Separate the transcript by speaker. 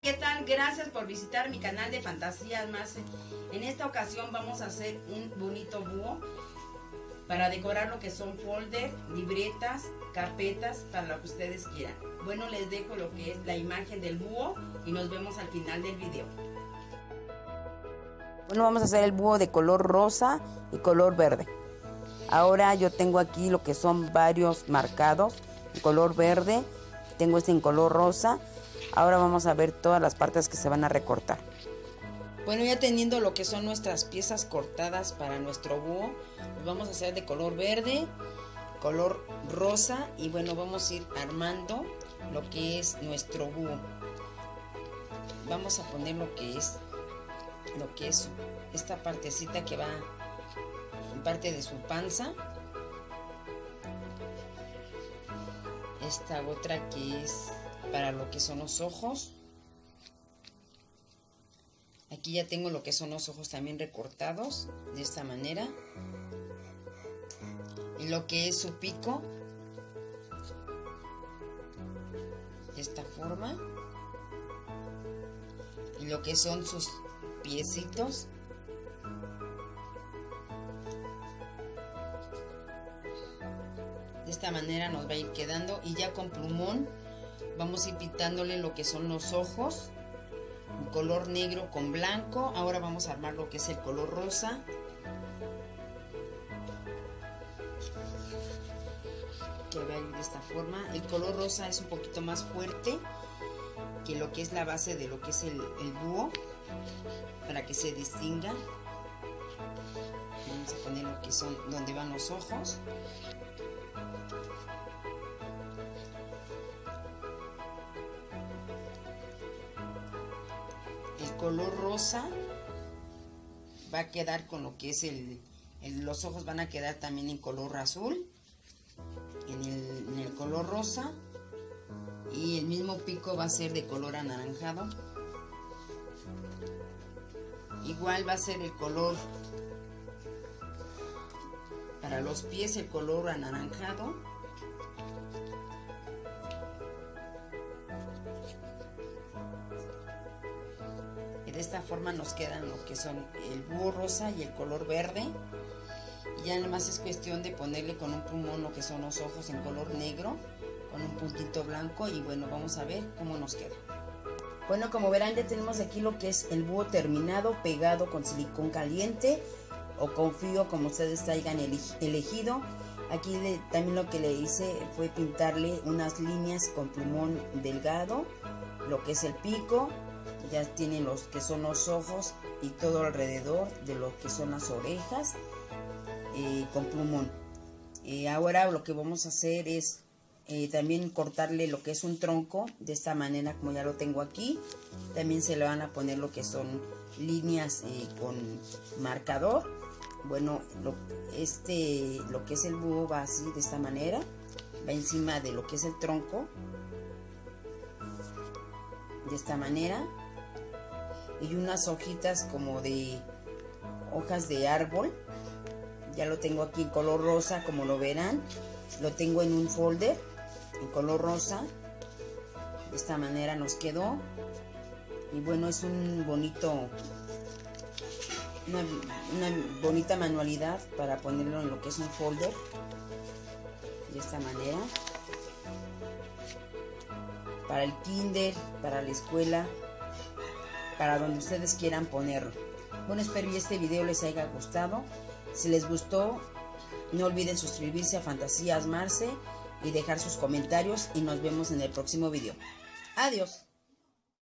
Speaker 1: ¿Qué tal? Gracias por visitar mi canal de Fantasías Marce. En esta ocasión vamos a hacer un bonito búho para decorar lo que son folders, libretas, carpetas, para lo que ustedes quieran. Bueno, les dejo lo que es la imagen del búho y nos vemos al final del video.
Speaker 2: Bueno, vamos a hacer el búho de color rosa y color verde. Ahora yo tengo aquí lo que son varios marcados en color verde, tengo este en color rosa. Ahora vamos a ver todas las partes que se van a recortar. Bueno, ya teniendo lo que son nuestras piezas cortadas para nuestro búho, pues vamos a hacer de color verde, color rosa y bueno, vamos a ir armando lo que es nuestro búho. Vamos a poner lo que es esta partecita que va en parte de su panza, esta otra que es para lo que son los ojos. Aquí ya tengo lo que son los ojos también recortados de esta manera, y lo que es su pico de esta forma, y lo que son sus piecitos de esta manera nos va a ir quedando. Y ya con plumón vamos a ir pintándole lo que son los ojos en color negro con blanco. Ahora vamos a armar lo que es el color rosa. Que va a ir de esta forma. El color rosa es un poquito más fuerte que lo que es la base de lo que es el búho, para que se distinga. Vamos a poner lo que son donde van los ojos. El color rosa va a quedar con lo que es los ojos van a quedar también en color azul, en el color rosa, y el mismo pico va a ser de color anaranjado. Igual va a ser el color para los pies, el color anaranjado. Y de esta forma nos quedan lo que son el búho rosa y el color verde. Y ya nada más es cuestión de ponerle con un plumón lo que son los ojos en color negro, con un puntito blanco, y bueno, vamos a ver cómo nos queda. Bueno, como verán, ya tenemos aquí lo que es el búho terminado, pegado con silicón caliente o con frío, como ustedes hayan elegido. Aquí también lo que le hice fue pintarle unas líneas con plumón delgado, lo que es el pico, ya tiene los que son los ojos y todo alrededor de lo que son las orejas con plumón. Ahora lo que vamos a hacer es también cortarle lo que es un tronco de esta manera, como ya lo tengo aquí. También se le van a poner lo que son líneas con marcador. Bueno, lo que es el búho va así, de esta manera, va encima de lo que es el tronco, de esta manera, y unas hojitas como de hojas de árbol. Ya lo tengo aquí en color rosa, como lo verán, lo tengo en un folder en color rosa. De esta manera nos quedó, y bueno, es una bonita manualidad para ponerlo en lo que es un folder de esta manera, para el kinder, para la escuela, para donde ustedes quieran ponerlo. Bueno, espero que este video les haya gustado. Si les gustó, no olviden suscribirse a Fantasías Marce y dejar sus comentarios, y nos vemos en el próximo video. Adiós.